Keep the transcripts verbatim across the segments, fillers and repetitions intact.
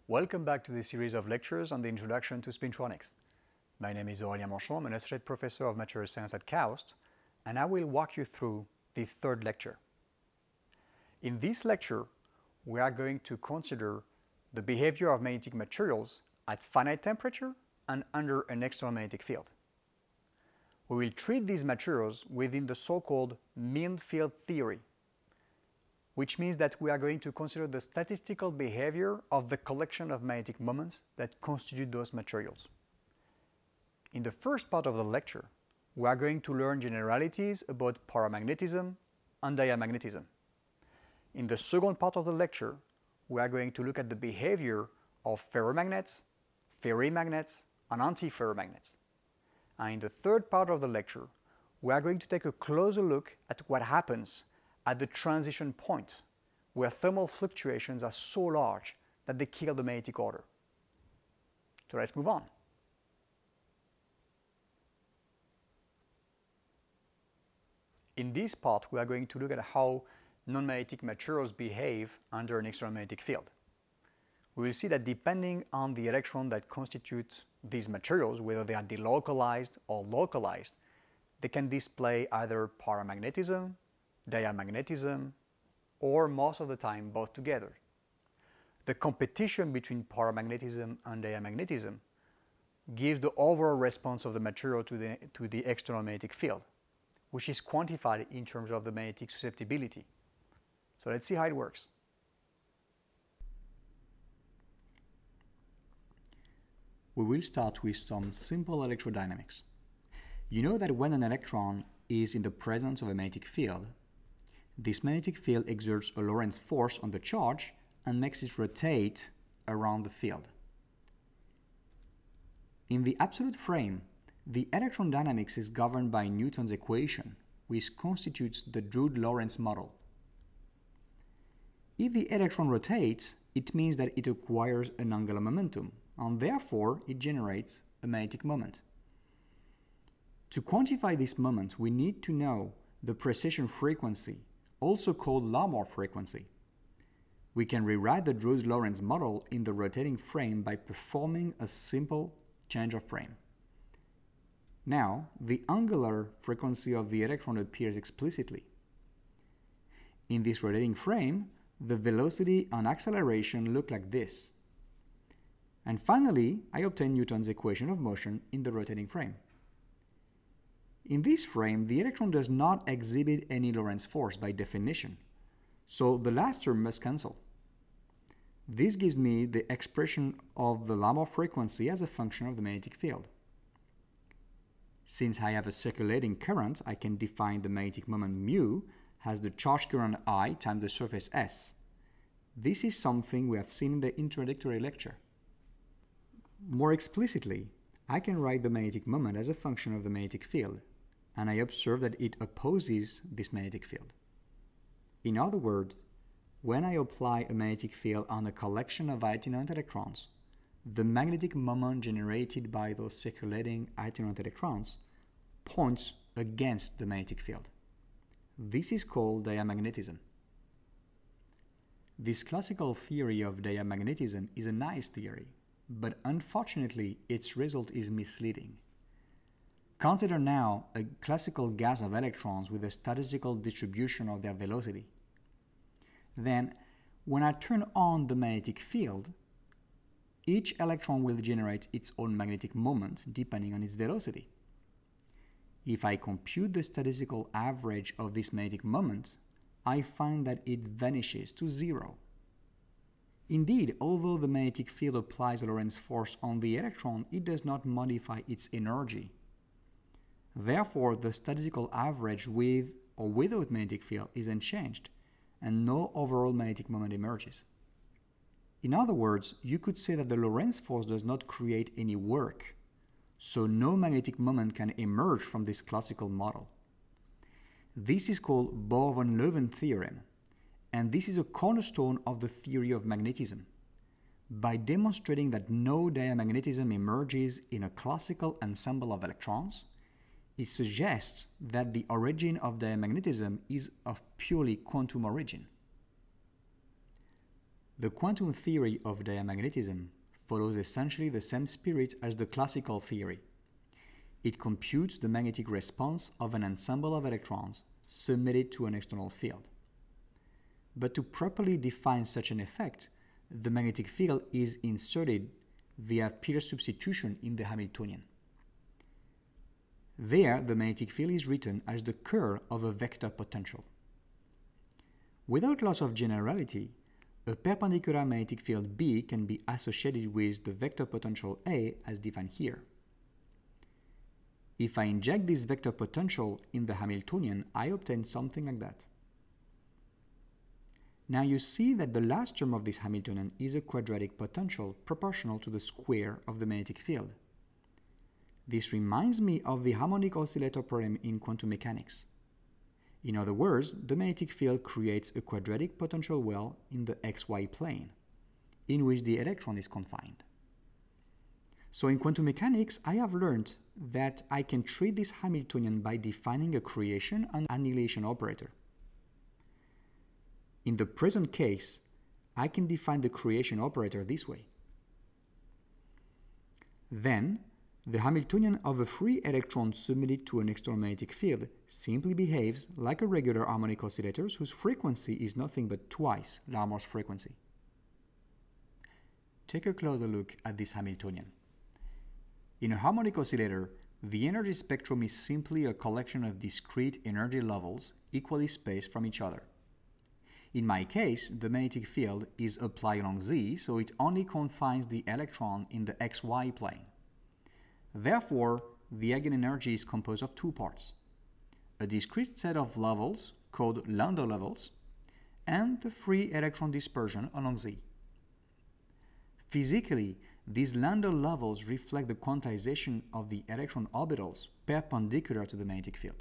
Welcome back to this series of lectures on the introduction to Spintronics. My name is Aurelien Manchon. I'm an associate professor of material science at KAUST, and I will walk you through the third lecture. In this lecture, we are going to consider the behavior of magnetic materials at finite temperature and under an external magnetic field. We will treat these materials within the so-called mean field theory, which means that we are going to consider the statistical behavior of the collection of magnetic moments that constitute those materials. In the first part of the lecture, we are going to learn generalities about paramagnetism and diamagnetism. In the second part of the lecture, we are going to look at the behavior of ferromagnets, ferrimagnets, and antiferromagnets. And in the third part of the lecture, we are going to take a closer look at what happens at the transition point, where thermal fluctuations are so large that they kill the magnetic order. So let's move on. In this part, we are going to look at how non-magnetic materials behave under an external magnetic field. We will see that depending on the electron that constitutes these materials, whether they are delocalized or localized, they can display either paramagnetism, diamagnetism, or most of the time both together. The competition between paramagnetism and diamagnetism gives the overall response of the material to the, to the external magnetic field, which is quantified in terms of the magnetic susceptibility. So let's see how it works. We will start with some simple electrodynamics. You know that when an electron is in the presence of a magnetic field, this magnetic field exerts a Lorentz force on the charge and makes it rotate around the field. In the absolute frame, the electron dynamics is governed by Newton's equation, which constitutes the Drude-Lorentz model. If the electron rotates, it means that it acquires an angular momentum, and therefore it generates a magnetic moment. To quantify this moment, we need to know the precession frequency, also called Larmor frequency. We can rewrite the Drude-Lorentz model in the rotating frame by performing a simple change of frame. Now, the angular frequency of the electron appears explicitly. In this rotating frame, the velocity and acceleration look like this. And finally, I obtain Newton's equation of motion in the rotating frame. In this frame, the electron does not exhibit any Lorentz force by definition, so the last term must cancel. This gives me the expression of the Larmor frequency as a function of the magnetic field. Since I have a circulating current, I can define the magnetic moment mu as the charge current I times the surface S. This is something we have seen in the introductory lecture. More explicitly, I can write the magnetic moment as a function of the magnetic field, and I observe that it opposes this magnetic field. In other words, when I apply a magnetic field on a collection of itinerant electrons, the magnetic moment generated by those circulating itinerant electrons points against the magnetic field. This is called diamagnetism. This classical theory of diamagnetism is a nice theory, but unfortunately its result is misleading. Consider now a classical gas of electrons with a statistical distribution of their velocity. Then, when I turn on the magnetic field, each electron will generate its own magnetic moment depending on its velocity. If I compute the statistical average of this magnetic moment, I find that it vanishes to zero. Indeed, although the magnetic field applies a Lorentz force on the electron, it does not modify its energy. Therefore, the statistical average with or without magnetic field is unchanged, and no overall magnetic moment emerges. In other words, you could say that the Lorentz force does not create any work, so no magnetic moment can emerge from this classical model. This is called Bohr-von Leuven theorem, and this is a cornerstone of the theory of magnetism. By demonstrating that no diamagnetism emerges in a classical ensemble of electrons, it suggests that the origin of diamagnetism is of purely quantum origin. The quantum theory of diamagnetism follows essentially the same spirit as the classical theory. It computes the magnetic response of an ensemble of electrons submitted to an external field. But to properly define such an effect, the magnetic field is inserted via Peirce substitution in the Hamiltonian. There, the magnetic field is written as the curl of a vector potential. Without loss of generality, a perpendicular magnetic field B can be associated with the vector potential A as defined here. If I inject this vector potential in the Hamiltonian, I obtain something like that. Now you see that the last term of this Hamiltonian is a quadratic potential proportional to the square of the magnetic field. This reminds me of the harmonic oscillator problem in quantum mechanics. In other words, the magnetic field creates a quadratic potential well in the xy plane, in which the electron is confined. So in quantum mechanics, I have learned that I can treat this Hamiltonian by defining a creation and annihilation operator. In the present case, I can define the creation operator this way. Then, the Hamiltonian of a free electron submitted to an external magnetic field simply behaves like a regular harmonic oscillator whose frequency is nothing but twice Larmor's frequency. Take a closer look at this Hamiltonian. In a harmonic oscillator, the energy spectrum is simply a collection of discrete energy levels equally spaced from each other. In my case, the magnetic field is applied along Z, so it only confines the electron in the xy plane. Therefore, the eigenenergy is composed of two parts: a discrete set of levels called Landau levels, and the free electron dispersion along Z. Physically, these Landau levels reflect the quantization of the electron orbitals perpendicular to the magnetic field.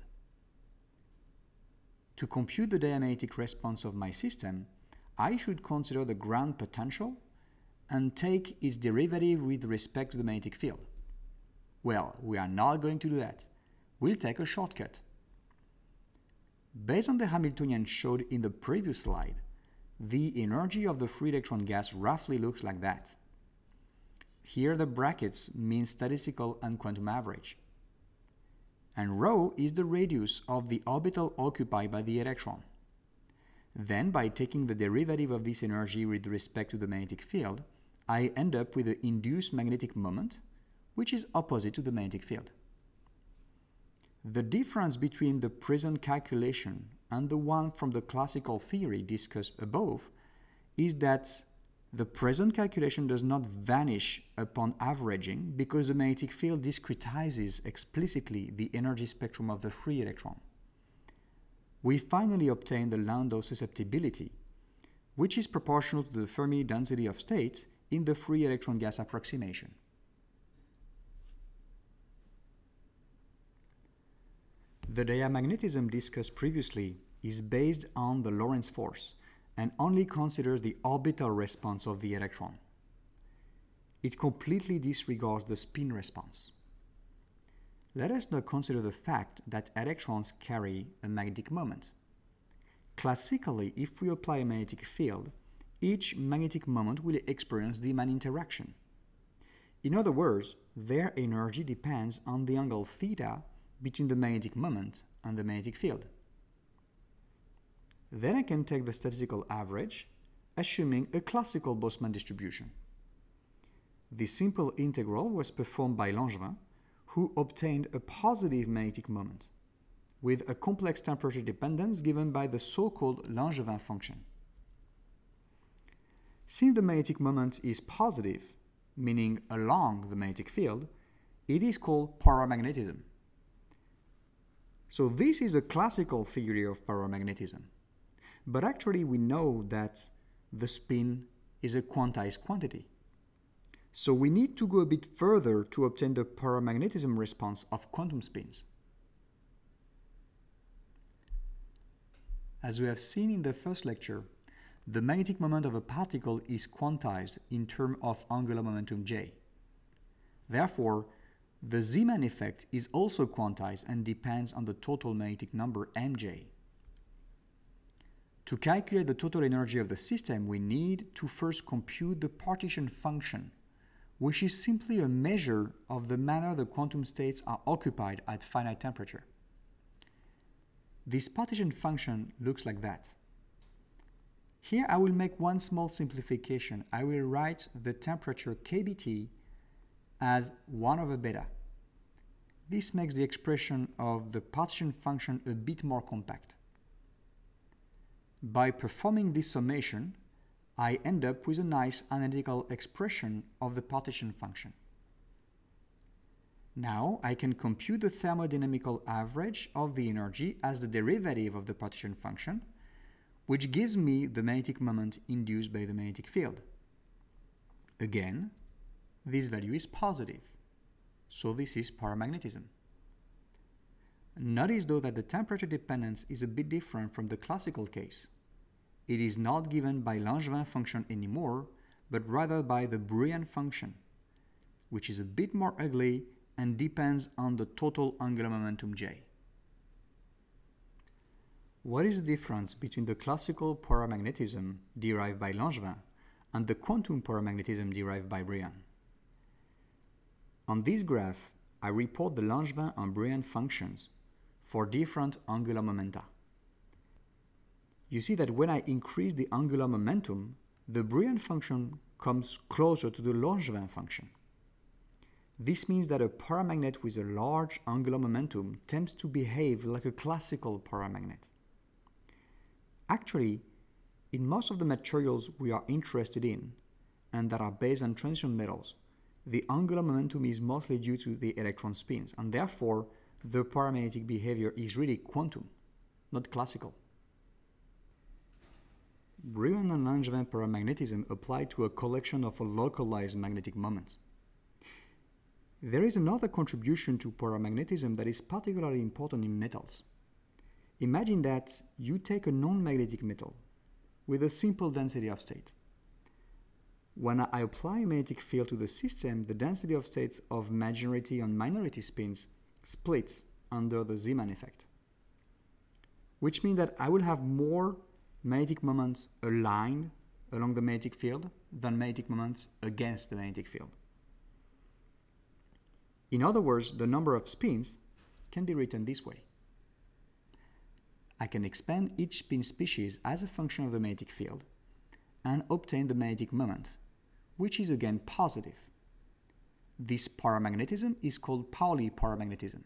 To compute the diamagnetic response of my system, I should consider the ground potential and take its derivative with respect to the magnetic field. Well, we are not going to do that. We'll take a shortcut. Based on the Hamiltonian showed in the previous slide, the energy of the free electron gas roughly looks like that. Here the brackets mean statistical and quantum average. And rho is the radius of the orbital occupied by the electron. Then, by taking the derivative of this energy with respect to the magnetic field, I end up with the induced magnetic moment, which is opposite to the magnetic field. The difference between the present calculation and the one from the classical theory discussed above is that the present calculation does not vanish upon averaging because the magnetic field discretizes explicitly the energy spectrum of the free electron. We finally obtain the Landau susceptibility, which is proportional to the Fermi density of states in the free electron gas approximation. The diamagnetism discussed previously is based on the Lorentz force and only considers the orbital response of the electron. It completely disregards the spin response. Let us now consider the fact that electrons carry a magnetic moment. Classically, if we apply a magnetic field, each magnetic moment will experience the Riemann interaction. In other words, their energy depends on the angle theta between the magnetic moment and the magnetic field. Then I can take the statistical average, assuming a classical Boltzmann distribution. This simple integral was performed by Langevin, who obtained a positive magnetic moment, with a complex temperature dependence given by the so-called Langevin function. Since the magnetic moment is positive, meaning along the magnetic field, it is called paramagnetism. So this is a classical theory of paramagnetism. But actually we know that the spin is a quantized quantity. So we need to go a bit further to obtain the paramagnetism response of quantum spins. As we have seen in the first lecture, the magnetic moment of a particle is quantized in terms of angular momentum J. Therefore, the Zeeman effect is also quantized and depends on the total magnetic number M J. To calculate the total energy of the system, we need to first compute the partition function, which is simply a measure of the manner the quantum states are occupied at finite temperature. This partition function looks like that. Here I will make one small simplification. I will write the temperature K B T as one over beta. This makes the expression of the partition function a bit more compact. By performing this summation, I end up with a nice analytical expression of the partition function. Now I can compute the thermodynamical average of the energy as the derivative of the partition function, which gives me the magnetic moment induced by the magnetic field. Again, this value is positive, so this is paramagnetism. Notice though that the temperature dependence is a bit different from the classical case. It is not given by Langevin function anymore, but rather by the Brillouin function, which is a bit more ugly and depends on the total angular momentum J. What is the difference between the classical paramagnetism derived by Langevin and the quantum paramagnetism derived by Brillouin? On this graph, I report the Langevin and Brillouin functions for different angular momenta. You see that when I increase the angular momentum, the Brillouin function comes closer to the Langevin function. This means that a paramagnet with a large angular momentum tends to behave like a classical paramagnet. Actually, in most of the materials we are interested in, and that are based on transition metals, the angular momentum is mostly due to the electron spins, and therefore the paramagnetic behavior is really quantum, not classical. Brillouin and Langevin paramagnetism apply to a collection of a localized magnetic moment. There is another contribution to paramagnetism that is particularly important in metals. Imagine that you take a non-magnetic metal with a simple density of state. When I apply a magnetic field to the system, the density of states of majority and minority spins splits under the Zeeman effect, which means that I will have more magnetic moments aligned along the magnetic field than magnetic moments against the magnetic field. In other words, the number of spins can be written this way. I can expand each spin species as a function of the magnetic field and obtain the magnetic moment, which is again positive. This paramagnetism is called Pauli paramagnetism.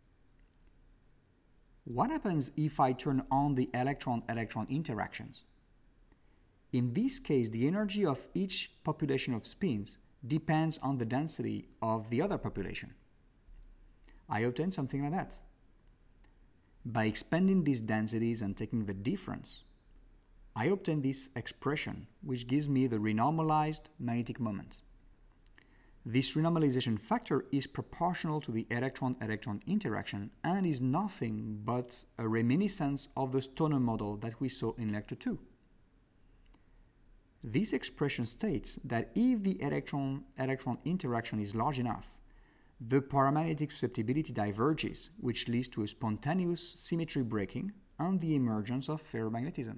What happens if I turn on the electron-electron interactions? In this case, the energy of each population of spins depends on the density of the other population. I obtain something like that. By expanding these densities and taking the difference, I obtain this expression, which gives me the renormalized magnetic moment. This renormalization factor is proportional to the electron-electron interaction and is nothing but a reminiscence of the Stoner model that we saw in lecture two. This expression states that if the electron-electron interaction is large enough, the paramagnetic susceptibility diverges, which leads to a spontaneous symmetry breaking and the emergence of ferromagnetism.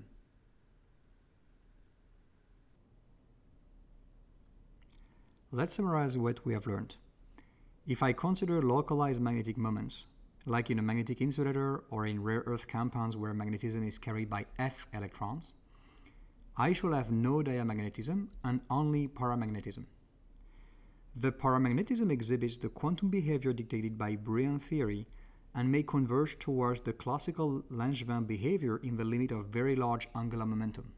Let's summarize what we have learned. If I consider localized magnetic moments, like in a magnetic insulator or in rare earth compounds where magnetism is carried by F electrons, I shall have no diamagnetism and only paramagnetism. The paramagnetism exhibits the quantum behavior dictated by Brillouin theory and may converge towards the classical Langevin behavior in the limit of very large angular momentum.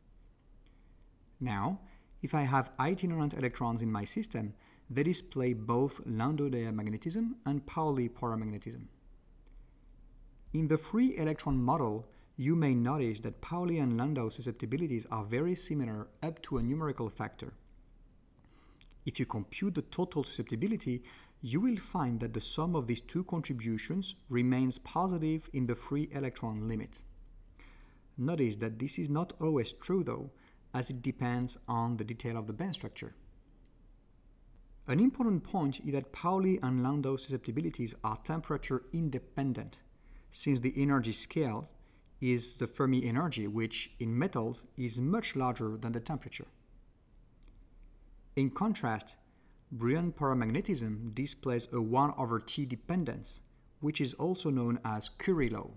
Now, if I have itinerant electrons in my system, they display both Landau diamagnetism and Pauli paramagnetism. In the free electron model, you may notice that Pauli and Landau susceptibilities are very similar up to a numerical factor. If you compute the total susceptibility, you will find that the sum of these two contributions remains positive in the free electron limit. Notice that this is not always true though, as it depends on the detail of the band structure. An important point is that Pauli and Landau susceptibilities are temperature independent, since the energy scales is the Fermi energy, which in metals is much larger than the temperature. In contrast, Brion paramagnetism displays a one over T dependence, which is also known as Curie law.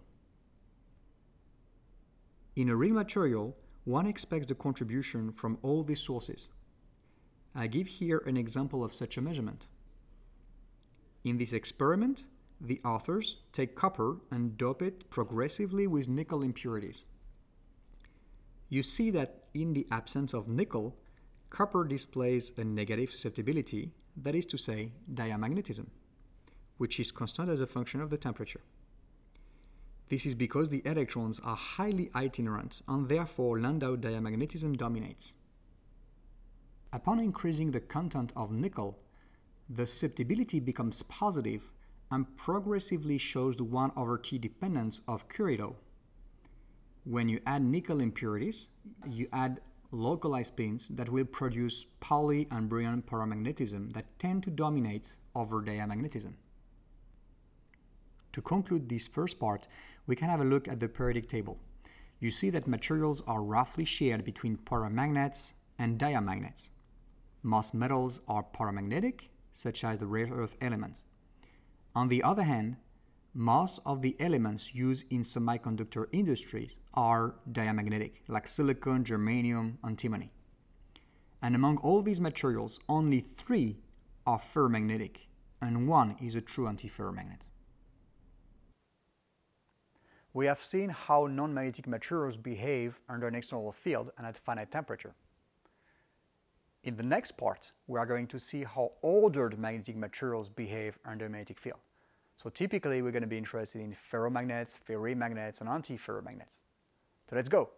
In a real material, one expects the contribution from all these sources. I give here an example of such a measurement. In this experiment, the authors take copper and dope it progressively with nickel impurities. You see that in the absence of nickel, copper displays a negative susceptibility, that is to say, diamagnetism, which is constant as a function of the temperature. This is because the electrons are highly itinerant and therefore Landau diamagnetism dominates. Upon increasing the content of nickel, the susceptibility becomes positive and progressively shows the one over T dependence of Curie law. When you add nickel impurities, you add localized spins that will produce Pauli and Brion paramagnetism that tend to dominate over diamagnetism. To conclude this first part, we can have a look at the periodic table. You see that materials are roughly shared between paramagnets and diamagnets. Most metals are paramagnetic, such as the rare earth elements. On the other hand, most of the elements used in semiconductor industries are diamagnetic, like silicon, germanium, antimony. And among all these materials, only three are ferromagnetic, and one is a true antiferromagnet. We have seen how non-magnetic materials behave under an external field and at finite temperature. In the next part, we are going to see how ordered magnetic materials behave under a magnetic field. So typically, we're going to be interested in ferromagnets, ferrimagnets, and antiferromagnets. So let's go.